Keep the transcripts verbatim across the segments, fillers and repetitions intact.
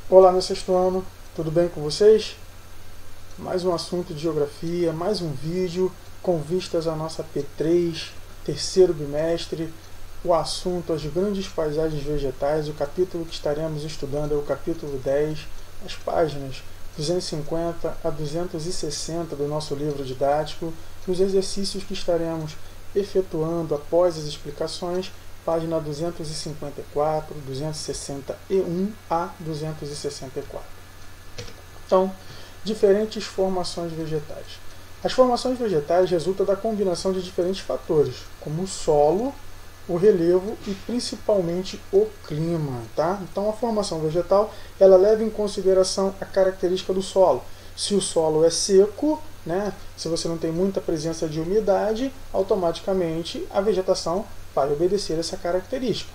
Olá, meu sexto ano, tudo bem com vocês? Mais um assunto de geografia, mais um vídeo com vistas à nossa P três, terceiro bimestre. O assunto, as grandes paisagens vegetais. O capítulo que estaremos estudando é o capítulo dez, as páginas duzentos e cinquenta a duzentos e sessenta do nosso livro didático. Os exercícios que estaremos efetuando após as explicações, página duzentos e cinquenta e quatro, duzentos e sessenta e um a duzentos e sessenta e quatro. Então, diferentes formações vegetais. As formações vegetais resultam da combinação de diferentes fatores, como o solo, o relevo e principalmente o clima. Tá? Então, a formação vegetal ela leva em consideração a característica do solo. Se o solo é seco, né, se você não tem muita presença de umidade, automaticamente a vegetação vai obedecer essa característica.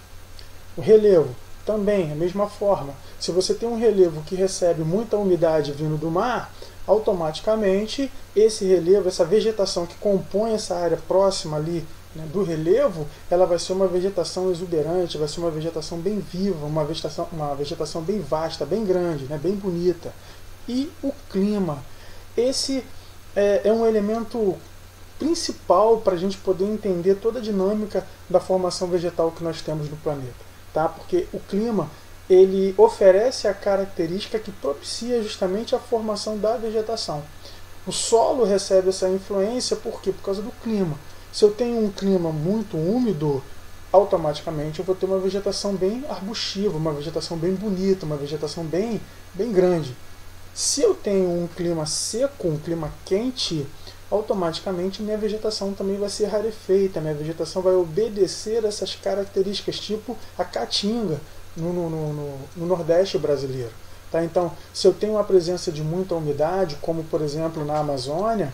O relevo também, a mesma forma. Se você tem um relevo que recebe muita umidade vindo do mar, automaticamente esse relevo, essa vegetação que compõe essa área próxima ali, né, do relevo, ela vai ser uma vegetação exuberante, vai ser uma vegetação bem viva, uma vegetação, uma vegetação bem vasta, bem grande, né, bem bonita. E o clima. Esse é, é um elemento principal para a gente poder entender toda a dinâmica da formação vegetal que nós temos no planeta, tá? Porque o clima ele oferece a característica que propicia justamente a formação da vegetação. O solo recebe essa influência por quê? Por causa do clima. Se eu tenho um clima muito úmido, automaticamente eu vou ter uma vegetação bem arbustiva, uma vegetação bem bonita, uma vegetação bem, bem grande. Se eu tenho um clima seco, um clima quente, automaticamente minha vegetação também vai ser rarefeita, minha vegetação vai obedecer essas características, tipo a caatinga no, no, no, no Nordeste brasileiro. Tá? Então, se eu tenho uma presença de muita umidade, como por exemplo na Amazônia,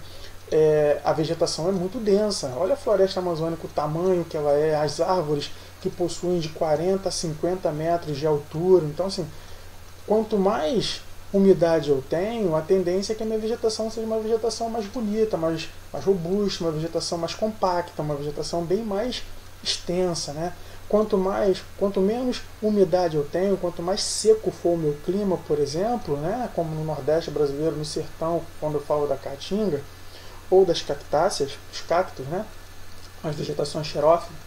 é, a vegetação é muito densa. Olha a floresta amazônica, o tamanho que ela é, as árvores que possuem de quarenta a cinquenta metros de altura. Então, assim, quanto mais umidade eu tenho, a tendência é que a minha vegetação seja uma vegetação mais bonita, mais, mais robusta, uma vegetação mais compacta, uma vegetação bem mais extensa, né? Quanto mais, quanto menos umidade eu tenho, quanto mais seco for o meu clima, por exemplo, né? Como no Nordeste brasileiro, no sertão, quando eu falo da caatinga, ou das cactáceas, os cactos, né? As vegetações xerófilas,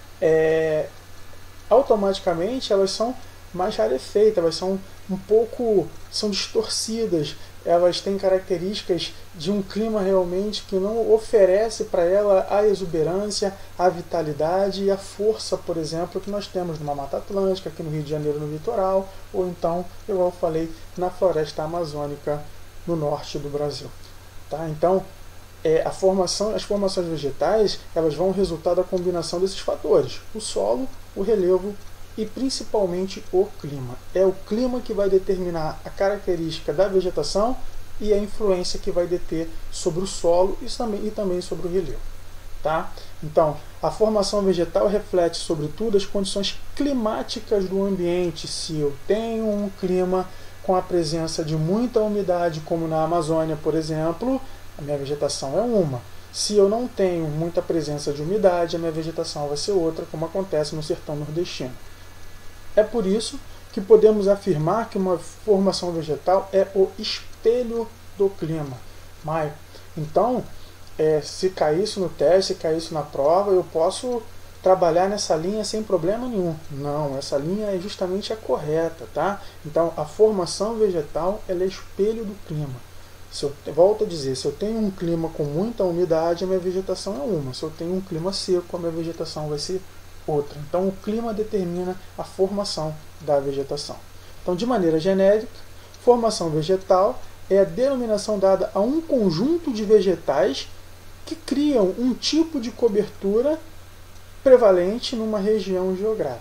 é, automaticamente elas são mais rarefeitas, elas são um pouco são distorcidas, elas têm características de um clima realmente que não oferece para ela a exuberância, a vitalidade e a força, por exemplo, que nós temos numa Mata Atlântica, aqui no Rio de Janeiro, no litoral, ou então, igual eu falei, na floresta amazônica no norte do Brasil. Tá? Então, é, a formação, as formações vegetais elas vão resultar da combinação desses fatores, o solo, o relevo e principalmente o clima. É o clima que vai determinar a característica da vegetação e a influência que vai deter sobre o solo e também, e também sobre o relevo. Tá? Então, a formação vegetal reflete, sobretudo, as condições climáticas do ambiente. Se eu tenho um clima com a presença de muita umidade, como na Amazônia, por exemplo, a minha vegetação é uma. Se eu não tenho muita presença de umidade, a minha vegetação vai ser outra, como acontece no sertão nordestino. É por isso que podemos afirmar que uma formação vegetal é o espelho do clima. Maio. Então, é, se cair isso no teste, se cair isso na prova, eu posso trabalhar nessa linha sem problema nenhum. Não, essa linha é justamente a correta. Tá? Então, a formação vegetal ela é espelho do clima. Se eu, volto a dizer, se eu tenho um clima com muita umidade, a minha vegetação é uma. Se eu tenho um clima seco, a minha vegetação vai ser outra. Então, o clima determina a formação da vegetação. Então, de maneira genérica, formação vegetal é a denominação dada a um conjunto de vegetais que criam um tipo de cobertura prevalente numa região geográfica.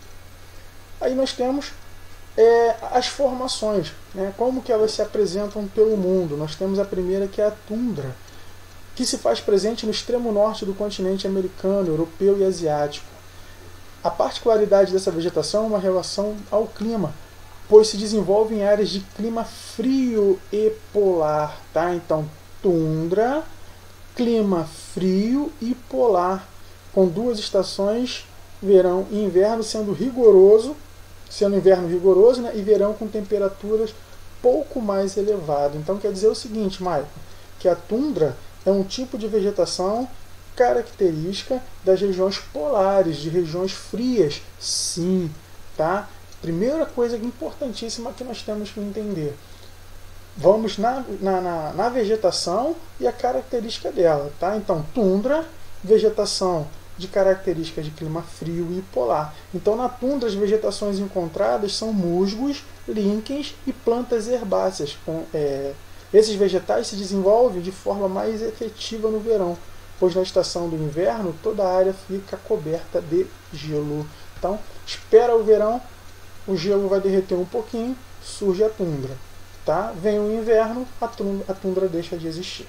Aí nós temos é, as formações, né? Como que elas se apresentam pelo mundo. Nós temos a primeira, que é a tundra, que se faz presente no extremo norte do continente americano, europeu e asiático. A particularidade dessa vegetação é uma relação ao clima, pois se desenvolve em áreas de clima frio e polar. Tá? Então, tundra, clima frio e polar, com duas estações, verão e inverno, sendo rigoroso sendo inverno rigoroso, né, e verão com temperaturas pouco mais elevadas. Então quer dizer o seguinte, Maicon, que a tundra é um tipo de vegetação característica das regiões polares, de regiões frias, sim, tá? Primeira coisa importantíssima que nós temos que entender. Vamos na, na, na, na vegetação e a característica dela, tá? Então, tundra, vegetação de características de clima frio e polar. Então, na tundra, as vegetações encontradas são musgos, líquens e plantas herbáceas. Com, é, esses vegetais se desenvolvem de forma mais efetiva no verão, pois na estação do inverno toda a área fica coberta de gelo. Então, espera o verão, o gelo vai derreter um pouquinho, surge a tundra. Tá? Vem o inverno, a tundra, a tundra deixa de existir.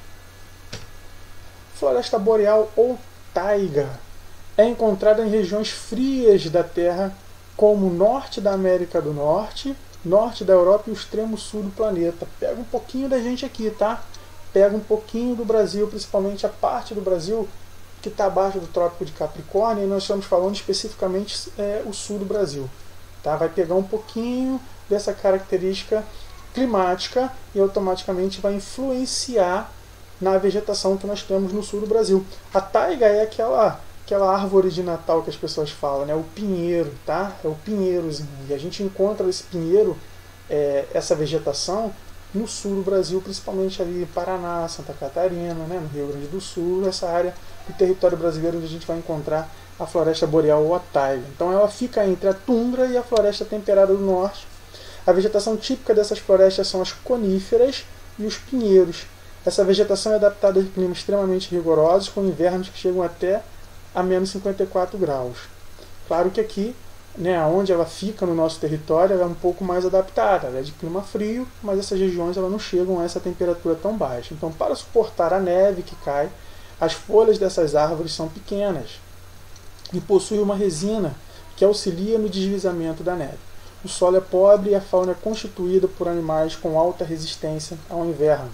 Floresta boreal ou taiga é encontrada em regiões frias da Terra, como o norte da América do Norte, norte da Europa e o extremo sul do planeta. Pega um pouquinho da gente aqui, tá? Pega um pouquinho do Brasil, principalmente a parte do Brasil que está abaixo do Trópico de Capricórnio, e nós estamos falando especificamente é, o sul do Brasil. Tá? Vai pegar um pouquinho dessa característica climática e automaticamente vai influenciar na vegetação que nós temos no sul do Brasil. A taiga é aquela, aquela árvore de Natal que as pessoas falam, né? O pinheiro, tá? É o pinheirozinho. E a gente encontra esse pinheiro, é, essa vegetação, no sul do Brasil, principalmente ali em Paraná, Santa Catarina, né, no Rio Grande do Sul, essa área do território brasileiro onde a gente vai encontrar a floresta boreal ou a taiga. Então ela fica entre a tundra e a floresta temperada do norte. A vegetação típica dessas florestas são as coníferas e os pinheiros. Essa vegetação é adaptada a climas extremamente rigorosos, com invernos que chegam até a menos cinquenta e quatro graus. Claro que aqui, né, onde ela fica no nosso território, ela é um pouco mais adaptada, ela é de clima frio, mas essas regiões ela não chegam a essa temperatura tão baixa. Então, para suportar a neve que cai, as folhas dessas árvores são pequenas e possuem uma resina que auxilia no deslizamento da neve. O solo é pobre e a fauna é constituída por animais com alta resistência ao inverno.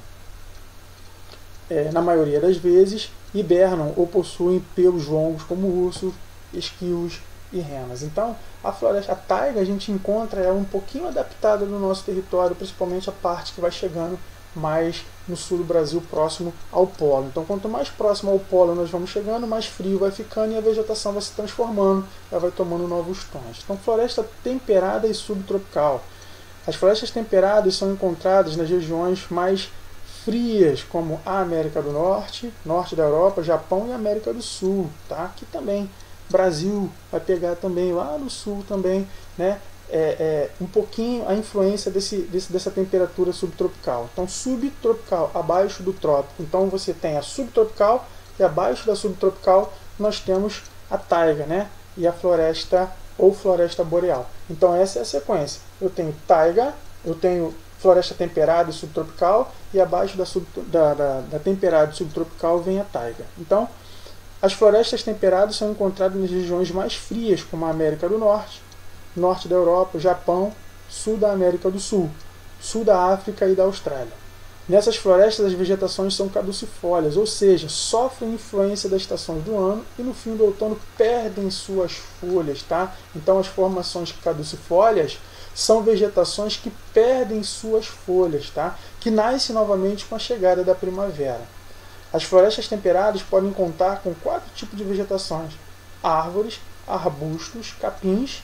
É, na maioria das vezes, hibernam ou possuem pelos longos como ursos, esquilos e renas. Então, a floresta a taiga a gente encontra ela um pouquinho adaptada no nosso território, principalmente a parte que vai chegando mais no sul do Brasil, próximo ao polo. Então, quanto mais próximo ao polo nós vamos chegando, mais frio vai ficando e a vegetação vai se transformando, ela vai tomando novos tons. Então, floresta temperada e subtropical. As florestas temperadas são encontradas nas regiões mais frias, como a América do Norte, norte da Europa, Japão e América do Sul, tá? Aqui também Brasil vai pegar também lá no sul também, né? É, é, um pouquinho a influência desse, desse, dessa temperatura subtropical. Então, subtropical, abaixo do trópico. Então, você tem a subtropical e abaixo da subtropical nós temos a taiga, né? E a floresta ou floresta boreal. Então, essa é a sequência. Eu tenho taiga, eu tenho floresta temperada e subtropical, e abaixo da, sub, da, da, da temperada e subtropical vem a taiga. Então, as florestas temperadas são encontradas nas regiões mais frias, como a América do Norte, norte da Europa, Japão, sul da América do Sul, sul da África e da Austrália. Nessas florestas, as vegetações são caducifólias, ou seja, sofrem influência das estações do ano e no fim do outono perdem suas folhas. Tá? Então, as formações caducifólias são vegetações que perdem suas folhas, tá? Que nascem novamente com a chegada da primavera. As florestas temperadas podem contar com quatro tipos de vegetações: árvores, arbustos, capins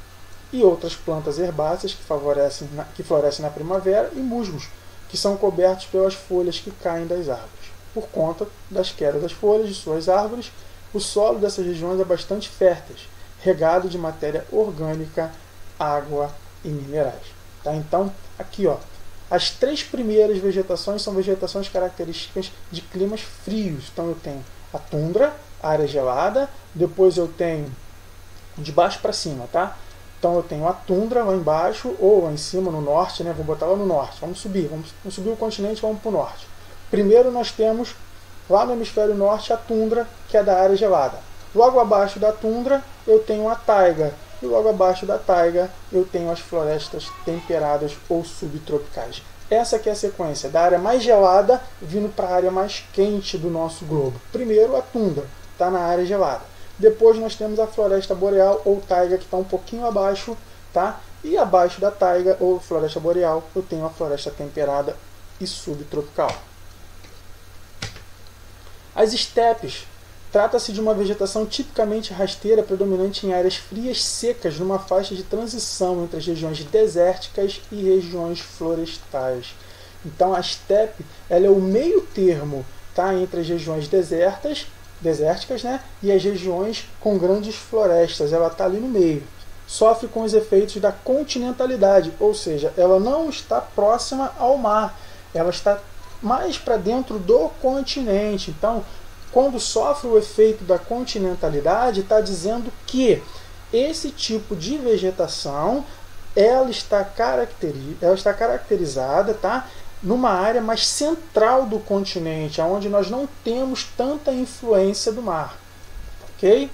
e outras plantas herbáceas que, favorecem na, que florescem na primavera, e musgos, que são cobertos pelas folhas que caem das árvores. Por conta das quedas das folhas de suas árvores, o solo dessas regiões é bastante fértil, regado de matéria orgânica, água e minerais. Tá? Então, aqui, ó, as três primeiras vegetações são vegetações características de climas frios. Então, eu tenho a tundra, área gelada, depois eu tenho de baixo para cima, tá? Então eu tenho a tundra lá embaixo, ou lá em cima, no norte, né? Vou botar lá no norte. Vamos subir, vamos, vamos subir o continente, vamos para o norte. Primeiro nós temos, lá no hemisfério norte, a tundra, que é da área gelada. Logo abaixo da tundra, eu tenho a taiga. E logo abaixo da taiga, eu tenho as florestas temperadas ou subtropicais. Essa aqui é a sequência, da área mais gelada, vindo para a área mais quente do nosso globo. Primeiro a tundra, está na área gelada. Depois nós temos a floresta boreal ou taiga, que está um pouquinho abaixo, tá? E abaixo da taiga ou floresta boreal eu tenho a floresta temperada e subtropical. As estepes. Trata-se de uma vegetação tipicamente rasteira, predominante em áreas frias secas, numa faixa de transição entre as regiões desérticas e regiões florestais. Então a estepe ela é o meio termo, tá, entre as regiões desertas, desérticas, né, e as regiões com grandes florestas. Ela está ali no meio. Sofre com os efeitos da continentalidade, ou seja, ela não está próxima ao mar, ela está mais para dentro do continente. Então, quando sofre o efeito da continentalidade, está dizendo que esse tipo de vegetação ela está, caracteri ela está caracterizada, tá, numa área mais central do continente, onde nós não temos tanta influência do mar. Ok?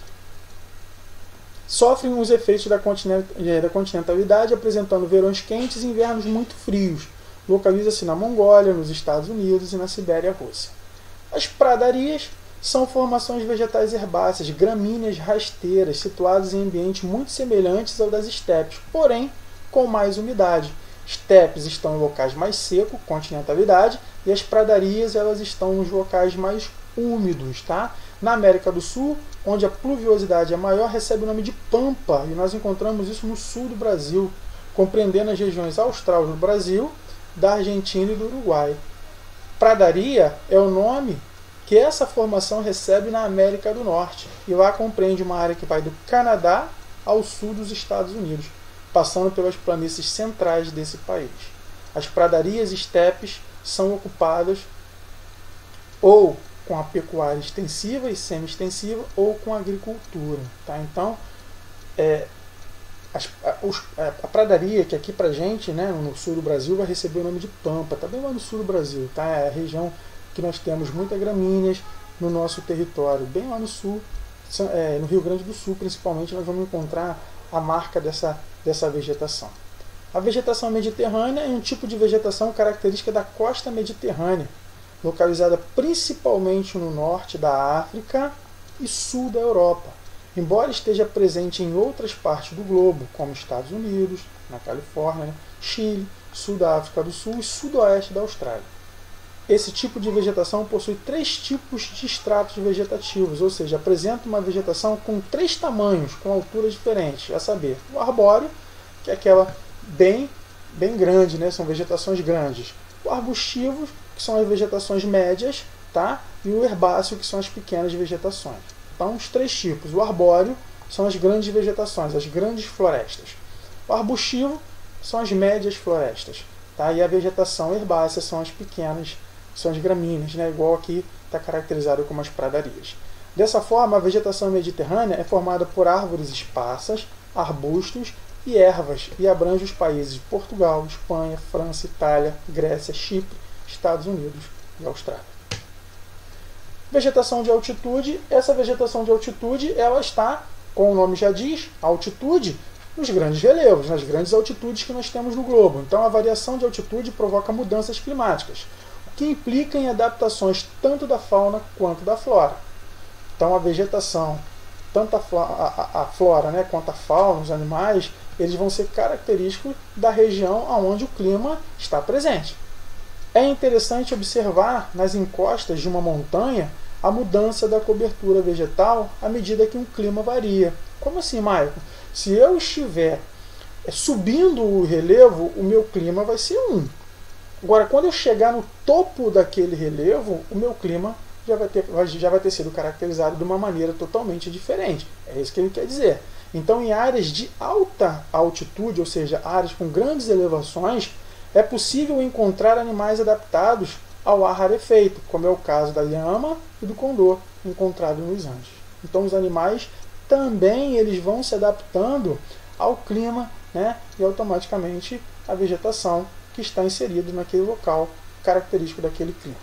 Sofrem os efeitos da continentalidade, apresentando verões quentes e invernos muito frios. Localiza-se na Mongólia, nos Estados Unidos e na Sibéria Rússia. As pradarias são formações vegetais herbáceas, gramíneas rasteiras, situadas em ambientes muito semelhantes ao das estepes, porém com mais umidade. Estepes estão em locais mais secos, continentalidade, e as pradarias elas estão nos locais mais úmidos. Tá? Na América do Sul, onde a pluviosidade é maior, recebe o nome de pampa, e nós encontramos isso no sul do Brasil, compreendendo as regiões austrais do Brasil, da Argentina e do Uruguai. Pradaria é o nome que essa formação recebe na América do Norte, e lá compreende uma área que vai do Canadá ao sul dos Estados Unidos, passando pelas planícies centrais desse país. As pradarias e estepes são ocupadas ou com a pecuária extensiva e semi-extensiva ou com a agricultura. Tá? Então, é, as, a, os, a pradaria, que aqui pra gente, né, no sul do Brasil, vai receber o nome de pampa, tá bem lá no sul do Brasil. Tá? É a região que nós temos muitas gramíneas no nosso território. Bem lá no sul, é, no Rio Grande do Sul principalmente, nós vamos encontrar a marca dessa, dessa vegetação. A vegetação mediterrânea é um tipo de vegetação característica da costa mediterrânea, localizada principalmente no norte da África e sul da Europa, embora esteja presente em outras partes do globo, como Estados Unidos, na Califórnia, né, Chile, sul da África do Sul e sudoeste da Austrália. Esse tipo de vegetação possui três tipos de estratos vegetativos, ou seja, apresenta uma vegetação com três tamanhos, com alturas diferentes, a saber, o arbóreo, que é aquela bem, bem grande, né, são vegetações grandes, o arbustivo, que são as vegetações médias, tá? E o herbáceo, que são as pequenas vegetações. Então, os três tipos. O arbóreo são as grandes vegetações, as grandes florestas. O arbustivo são as médias florestas, tá? E a vegetação herbácea são as pequenas, são as gramíneas, né? Igual aqui está caracterizado como as pradarias. Dessa forma, a vegetação mediterrânea é formada por árvores esparsas, arbustos e ervas, e abrange os países de Portugal, Espanha, França, Itália, Grécia, Chipre, Estados Unidos e Austrália. Vegetação de altitude. Essa vegetação de altitude ela está, como o nome já diz, altitude, nos grandes relevos, nas grandes altitudes que nós temos no globo. Então a variação de altitude provoca mudanças climáticas, o que implica em adaptações tanto da fauna quanto da flora. Então a vegetação, tanto a flora, a, a flora né, quanto a fauna, os animais, eles vão ser característicos da região onde o clima está presente. É interessante observar nas encostas de uma montanha a mudança da cobertura vegetal à medida que o clima varia. Como assim, Maicon? Se eu estiver subindo o relevo, o meu clima vai ser um. Agora, quando eu chegar no topo daquele relevo, o meu clima já vai ter, já vai ter sido caracterizado de uma maneira totalmente diferente. É isso que ele quer dizer. Então, em áreas de alta altitude, ou seja, áreas com grandes elevações, é possível encontrar animais adaptados ao ar rarefeito, como é o caso da lhama e do condor, encontrado nos Andes. Então os animais também eles vão se adaptando ao clima, né, e automaticamente a vegetação que está inserida naquele local característico daquele clima.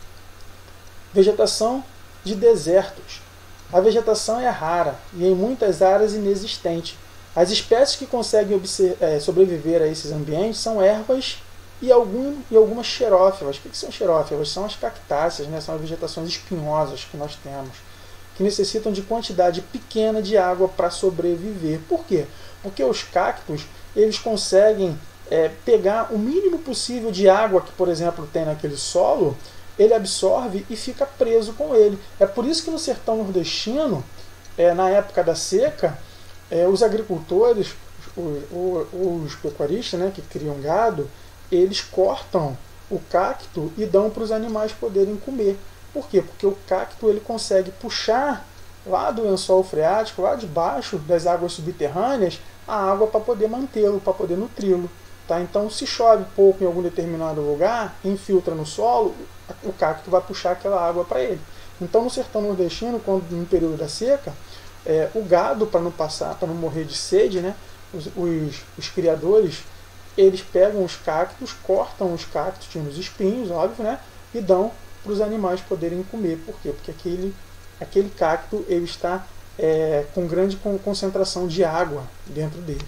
Vegetação de desertos. A vegetação é rara e em muitas áreas inexistente. As espécies que conseguem é, sobreviver a esses ambientes são ervas e, algum, e algumas xerófilas. O que são xerófilas? São as cactáceas, né? São as vegetações espinhosas que nós temos, que necessitam de quantidade pequena de água para sobreviver. Por quê? Porque os cactos, eles conseguem é, pegar o mínimo possível de água que, por exemplo, tem naquele solo, ele absorve e fica preso com ele. É por isso que no sertão nordestino, é, na época da seca, é, os agricultores, os, os, os pecuaristas, né, que criam gado, eles cortam o cacto e dão para os animais poderem comer. Por quê? Porque o cacto ele consegue puxar lá do lençol freático, lá de baixo das águas subterrâneas, a água para poder mantê-lo, para poder nutri-lo. Tá? Então, se chove pouco em algum determinado lugar, infiltra no solo, o cacto vai puxar aquela água para ele. Então, no sertão nordestino, quando no período da seca, é, o gado, para não passar, para não morrer de sede, né, os, os, os criadores, eles pegam os cactos, cortam os cactos, tinham os espinhos, óbvio, né, e dão para os animais poderem comer. Por quê? Porque aquele, aquele cacto ele está é, com grande concentração de água dentro dele.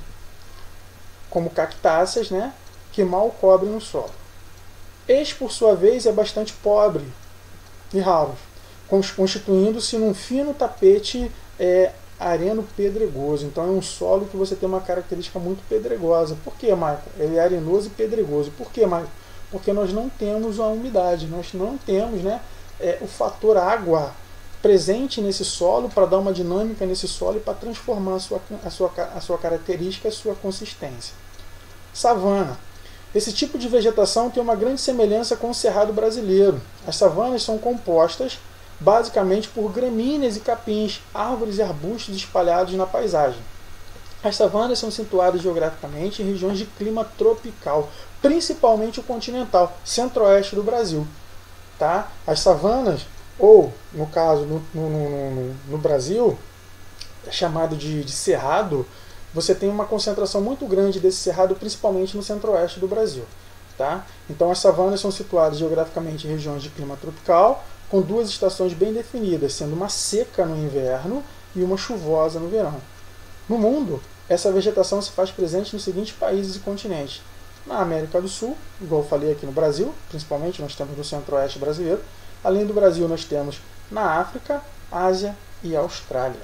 Como cactáceas, né, que mal cobrem o solo. Este, por sua vez, é bastante pobre e raro, constituindo-se num fino tapete é, areno-pedregoso. Então é um solo que você tem uma característica muito pedregosa. Por que, Michael? Ele é arenoso e pedregoso. Por que, Michael? Porque nós não temos a umidade, nós não temos né, é, o fator água presente nesse solo para dar uma dinâmica nesse solo e para transformar a sua, a, sua, a sua característica, a sua consistência. Savana. Esse tipo de vegetação tem uma grande semelhança com o cerrado brasileiro. As savanas são compostas basicamente por gramíneas e capins, árvores e arbustos espalhados na paisagem. As savanas são situadas geograficamente em regiões de clima tropical, principalmente o continental, centro-oeste do Brasil. Tá? As savanas, ou no caso no, no, no, no Brasil, é chamado de, de cerrado, você tem uma concentração muito grande desse cerrado, principalmente no centro-oeste do Brasil. Tá? Então as savanas são situadas geograficamente em regiões de clima tropical, com duas estações bem definidas, sendo uma seca no inverno e uma chuvosa no verão. No mundo, essa vegetação se faz presente nos seguintes países e continentes. Na América do Sul, igual eu falei aqui no Brasil, principalmente nós temos no centro-oeste brasileiro. Além do Brasil, nós temos na África, Ásia e Austrália.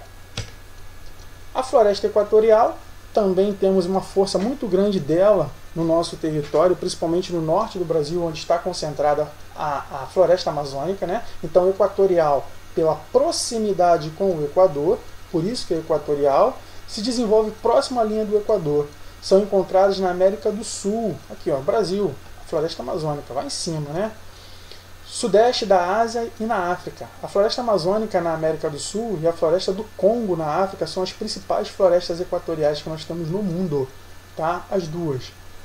A floresta equatorial, também temos uma força muito grande dela no nosso território, principalmente no norte do Brasil, onde está concentrada a, a floresta amazônica. Né? Então, equatorial, pela proximidade com o Equador, por isso que é equatorial, se desenvolve próximo à linha do Equador. São encontradas na América do Sul, aqui ó, Brasil, a floresta amazônica, lá em cima, né? Sudeste da Ásia e na África. A floresta amazônica na América do Sul e a floresta do Congo na África são as principais florestas equatoriais que nós temos no mundo. Tá? As duas.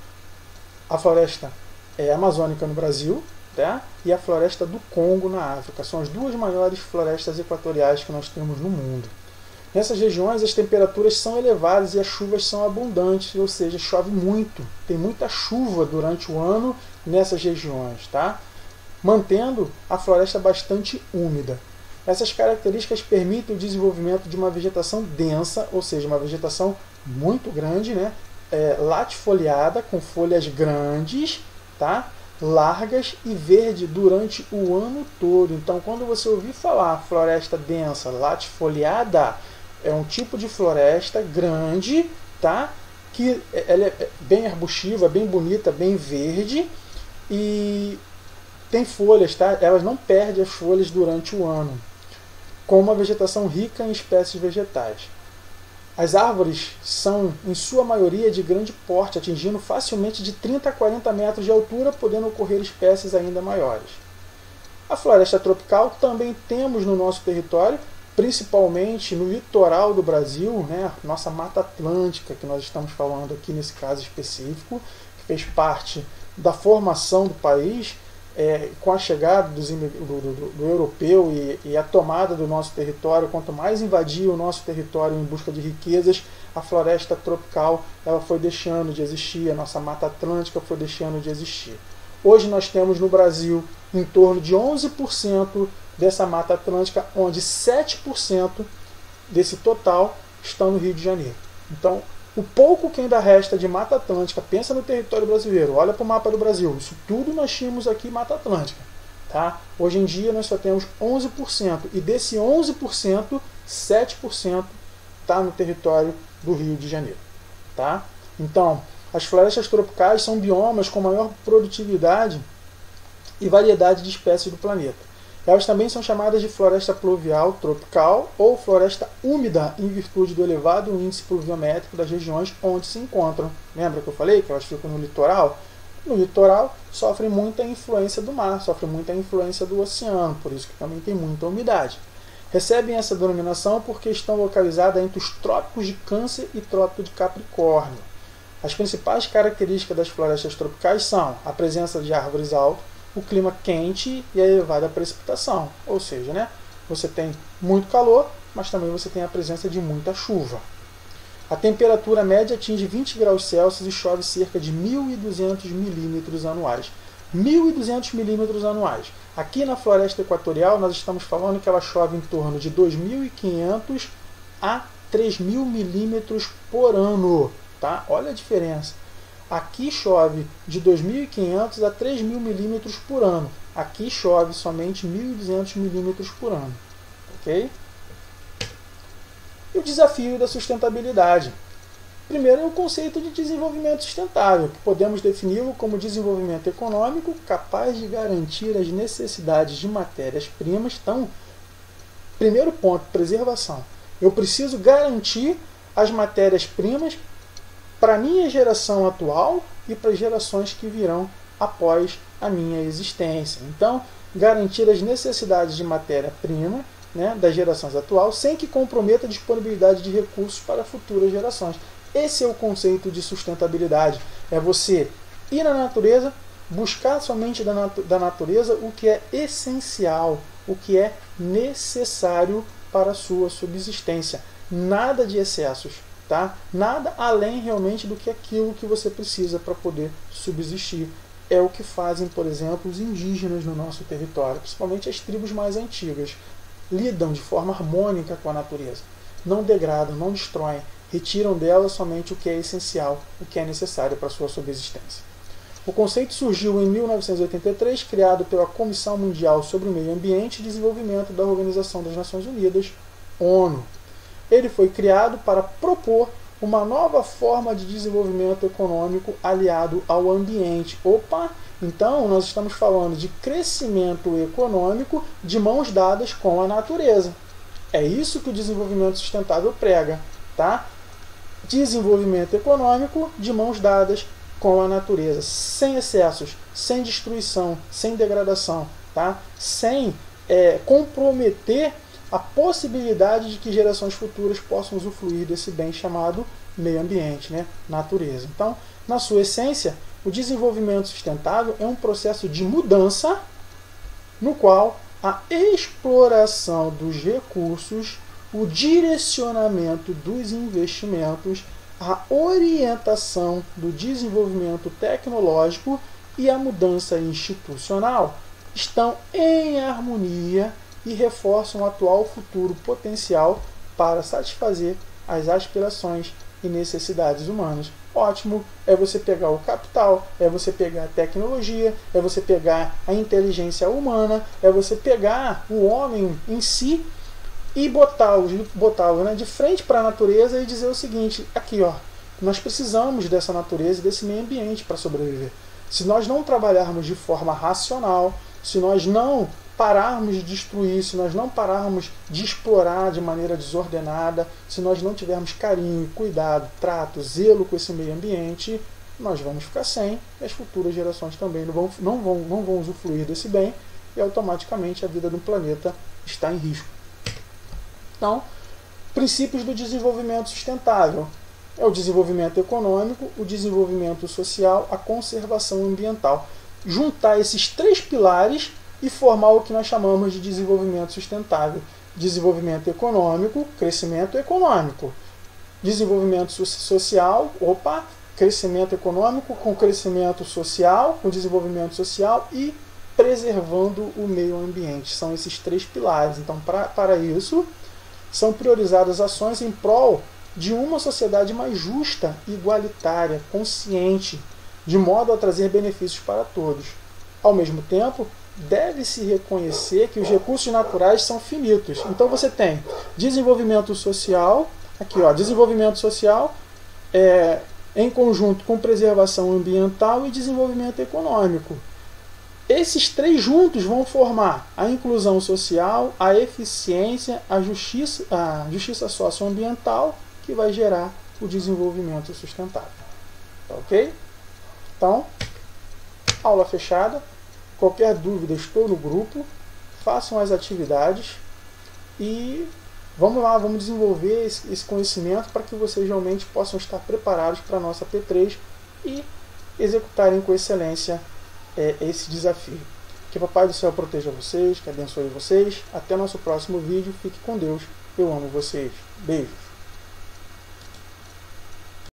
A floresta é, amazônica no Brasil, tá? E a floresta do Congo na África. São as duas maiores florestas equatoriais que nós temos no mundo. Nessas regiões as temperaturas são elevadas e as chuvas são abundantes, ou seja, chove muito. Tem muita chuva durante o ano nessas regiões, tá? Mantendo a floresta bastante úmida. Essas características permitem o desenvolvimento de uma vegetação densa, ou seja, uma vegetação muito grande, né? É, latifoliada, com folhas grandes, tá? Largas e verde durante o ano todo. Então, quando você ouvir falar floresta densa, latifoliada, é um tipo de floresta grande, tá? Que ela é bem arbustiva, bem bonita, bem verde e tem folhas, tá? Elas não perdem as folhas durante o ano, com uma vegetação rica em espécies vegetais. As árvores são, em sua maioria, de grande porte, atingindo facilmente de trinta a quarenta metros de altura, podendo ocorrer espécies ainda maiores. A floresta tropical também temos no nosso território, principalmente no litoral do Brasil, né? Nossa Mata Atlântica, que nós estamos falando aqui nesse caso específico, que fez parte da formação do país, É, com a chegada dos, do, do, do europeu e, e a tomada do nosso território. Quanto mais invadia o nosso território em busca de riquezas, a floresta tropical ela foi deixando de existir, a nossa Mata Atlântica foi deixando de existir. Hoje nós temos no Brasil em torno de onze por cento dessa Mata Atlântica, onde sete por cento desse total estão no Rio de Janeiro. Então, o pouco que ainda resta de Mata Atlântica, pensa no território brasileiro, olha para o mapa do Brasil, isso tudo nós tínhamos aqui Mata Atlântica. Tá? Hoje em dia nós só temos onze por cento, e desse onze por cento, sete por cento está no território do Rio de Janeiro. tá? Então, as florestas tropicais são biomas com maior produtividade e variedade de espécies do planeta. Elas também são chamadas de floresta pluvial tropical ou floresta úmida, em virtude do elevado índice pluviométrico das regiões onde se encontram. Lembra que eu falei que elas ficam no litoral? No litoral sofrem muita influência do mar, sofrem muita influência do oceano, por isso que também tem muita umidade. Recebem essa denominação porque estão localizadas entre os trópicos de Câncer e trópico de Capricórnio. As principais características das florestas tropicais são a presença de árvores altas, o clima quente e a elevada precipitação, ou seja, né, você tem muito calor, mas também você tem a presença de muita chuva. A temperatura média atinge vinte graus Celsius e chove cerca de mil e duzentos milímetros anuais. mil e duzentos milímetros anuais. Aqui na floresta equatorial nós estamos falando que ela chove em torno de dois mil e quinhentos a três mil milímetros por ano. Tá? Olha a diferença. Aqui chove de dois mil e quinhentos a três mil milímetros por ano. Aqui chove somente mil e duzentos milímetros por ano. Ok? E o desafio da sustentabilidade. Primeiro é o conceito de desenvolvimento sustentável, que podemos defini-lo como desenvolvimento econômico capaz de garantir as necessidades de matérias-primas. Então, primeiro ponto, preservação. Eu preciso garantir as matérias-primas para a minha geração atual e para as gerações que virão após a minha existência. Então, garantir as necessidades de matéria-prima, né, das gerações atuais, sem que comprometa a disponibilidade de recursos para futuras gerações. Esse é o conceito de sustentabilidade. É você ir na natureza, buscar somente da, nat da natureza o que é essencial, o que é necessário para a sua subsistência. Nada de excessos. Tá? Nada além realmente do que aquilo que você precisa para poder subsistir. É o que fazem, por exemplo, os indígenas no nosso território, principalmente as tribos mais antigas. Lidam de forma harmônica com a natureza. Não degradam, não destroem, retiram dela somente o que é essencial, o que é necessário para a sua subsistência. O conceito surgiu em mil novecentos e oitenta e três, criado pela Comissão Mundial sobre o Meio Ambiente e Desenvolvimento da Organização das Nações Unidas, ONU. Ele foi criado para propor uma nova forma de desenvolvimento econômico aliado ao ambiente. Opa! Então, nós estamos falando de crescimento econômico de mãos dadas com a natureza. É isso que o desenvolvimento sustentável prega. Tá? Desenvolvimento econômico de mãos dadas com a natureza, sem excessos, sem destruição, sem degradação, tá? Sem é, comprometer a possibilidade de que gerações futuras possam usufruir desse bem chamado meio ambiente, né? Natureza. Então, na sua essência, o desenvolvimento sustentável é um processo de mudança no qual a exploração dos recursos, o direcionamento dos investimentos, a orientação do desenvolvimento tecnológico e a mudança institucional estão em harmonia e reforçam o atual futuro potencial para satisfazer as aspirações e necessidades humanas. Ótimo, é você pegar o capital, é você pegar a tecnologia, é você pegar a inteligência humana, é você pegar o homem em si e botá-lo botá né, de frente para a natureza e dizer o seguinte, aqui ó, nós precisamos dessa natureza e desse meio ambiente para sobreviver. Se nós não trabalharmos de forma racional, se nós não pararmos de destruir, se nós não pararmos de explorar de maneira desordenada, se nós não tivermos carinho, cuidado, trato, zelo com esse meio ambiente, nós vamos ficar sem, e as futuras gerações também não vão, não vão, não vão usufruir desse bem, e automaticamente a vida do planeta está em risco. Então, princípios do desenvolvimento sustentável. É o desenvolvimento econômico, o desenvolvimento social, a conservação ambiental. Juntar esses três pilares e formar o que nós chamamos de desenvolvimento sustentável. Desenvolvimento econômico, crescimento econômico. Desenvolvimento social, opa, crescimento econômico com crescimento social, com desenvolvimento social e preservando o meio ambiente. São esses três pilares. Então, pra, para isso, são priorizadas ações em prol de uma sociedade mais justa, igualitária, consciente, de modo a trazer benefícios para todos. Ao mesmo tempo, deve-se reconhecer que os recursos naturais são finitos. Então você tem desenvolvimento social, aqui ó, desenvolvimento social, é, em conjunto com preservação ambiental e desenvolvimento econômico. Esses três juntos vão formar a inclusão social, a eficiência, a justiça, a justiça socioambiental, que vai gerar o desenvolvimento sustentável. Tá ok? Então, aula fechada. Qualquer dúvida, estou no grupo. Façam as atividades e vamos lá, vamos desenvolver esse conhecimento para que vocês realmente possam estar preparados para a nossa P três e executarem com excelência é, esse desafio. Que o Papai do Céu proteja vocês, que abençoe vocês. Até nosso próximo vídeo. Fique com Deus. Eu amo vocês. Beijo.